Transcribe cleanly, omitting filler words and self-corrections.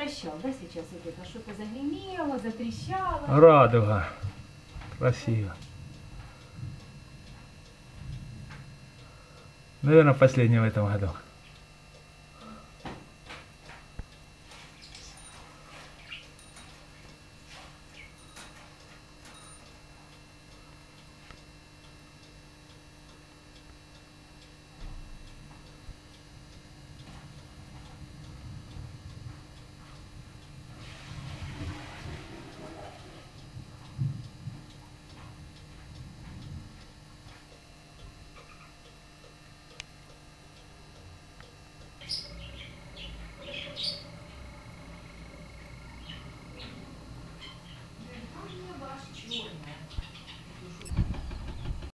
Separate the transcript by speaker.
Speaker 1: предотвращал, да, сейчас вот это что-то загремело, затрещало.
Speaker 2: Радуга. Красиво. Наверное, последняя в этом году.